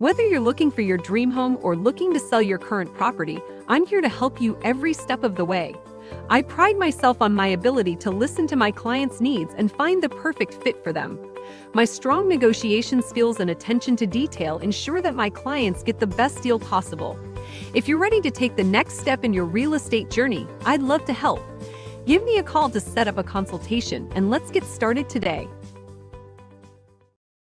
Whether you're looking for your dream home or looking to sell your current property, I'm here to help you every step of the way. I pride myself on my ability to listen to my clients' needs and find the perfect fit for them. My strong negotiation skills and attention to detail ensure that my clients get the best deal possible. If you're ready to take the next step in your real estate journey, I'd love to help. Give me a call to set up a consultation, and let's get started today.